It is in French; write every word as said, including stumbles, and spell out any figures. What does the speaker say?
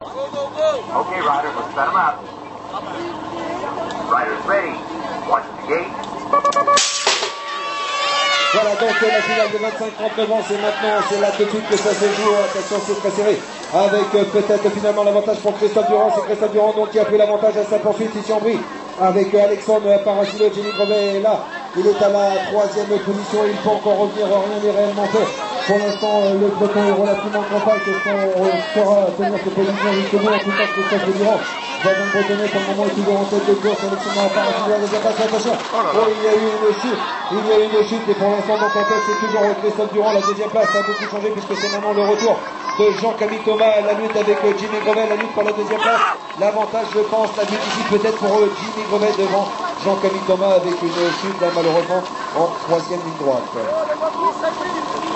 Okay, riders, let's set them up. Riders ready. Watch the gate. Voilà donc la finale de vingt-cinq trente-neuf ans, c'est maintenant, c'est là tout de suite que ça se joue. Attention, c'est très serré. Avec euh, peut-être finalement l'avantage pour Christophe Durand. C'est Christophe Durand donc qui a pris l'avantage à sa poursuite ici en brie. Avec euh, Alexandre Parasilo, Jenny Grevet est là. Il est à la troisième position. Il peut encore revenir, rien n'est réellement fait. Pour l'instant, euh, le peloton est relativement compact. Est-ce qu'on euh, saura tenir ses positions jusqu'au bout? En tout cas, Christophe Durand va donc redonner pour le moment est toujours en tête de course. Alexandre Parasilo à la deuxième place. Attention, oh, il y a eu une chute. Il y a eu une chute et pour l'instant, donc en tête, c'est toujours Christophe Durand. La deuxième place a beaucoup changé puisque c'est maintenant le retour de Jean-Camille Thomas. La lutte avec euh, Jimmy Grevet, la lutte pour la deuxième place. L'avantage, je pense, la lutte ici peut-être pour euh, Jimmy Grevet devant Jean-Camille Thomas avec une chute là, malheureusement en troisième ligne droite.